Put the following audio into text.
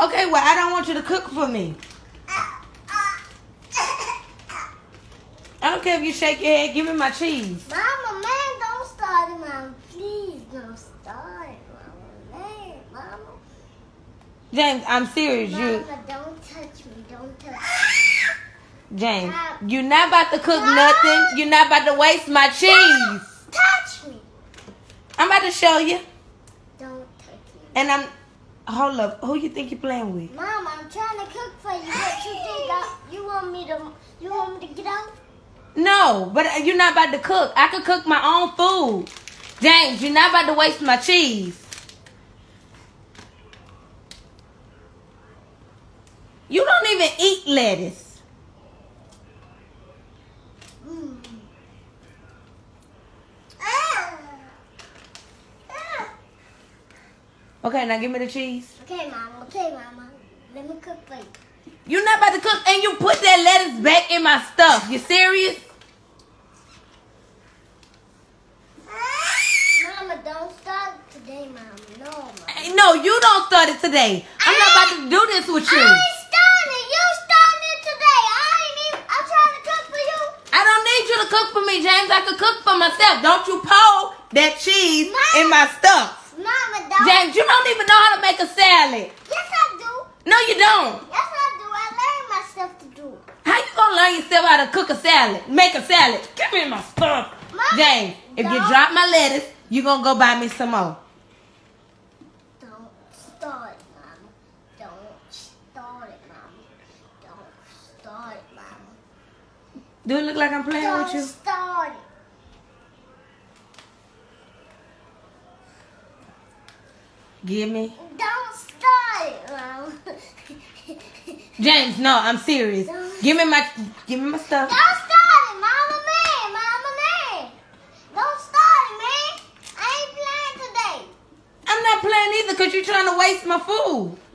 Okay, well, I don't want you to cook for me. I don't care if you shake your head. Give me my cheese. Mama, man, don't start it, Mama. Please don't start it, Mama. Man, Mama. James, I'm serious. Mama, don't touch me. Don't touch me. James, you're not about to cook nothing. You're not about to waste my cheese. Touch me. I'm about to show you. Don't touch me. And I'm... Hold up. Who you think you're playing with? Mama, I'm trying to cook for you. What you think? You want me to get out? No, but you're not about to cook. I could cook my own food. James, you're not about to waste my cheese. You don't even eat lettuce. Okay, now give me the cheese. Okay, Mama. Okay, Mama. Let me cook for you. You're not about to cook and you put that lettuce back in my stuff. You serious? Mama, don't start it today, Mama. No, Mama. No, you don't start it today. I'm not about to do this with you. I ain't starting it. You starting it today. I'm trying to cook for you. I don't need you to cook for me, James. I can cook for myself. Don't you pour that cheese in my stuff. Mama, don't. James, you don't even know how to make a salad. Yes, I do. No, you don't. Yes, I do. I learned myself to do. How you gonna learn yourself how to cook a salad? Make a salad. Give me my stuff. Mama, James, if you drop my lettuce, you gonna go buy me some more. Don't start it, Mama. Don't start it, Mama. Don't start it, Mama. Do it look like I'm playing with you? Don't start it. Give me. Don't start it, Mama. James, no, I'm serious. Give me my stuff. Don't start it, Mama, man. Mama, man. Don't start it, man. I ain't playing today. I'm not playing either because you're trying to waste my food.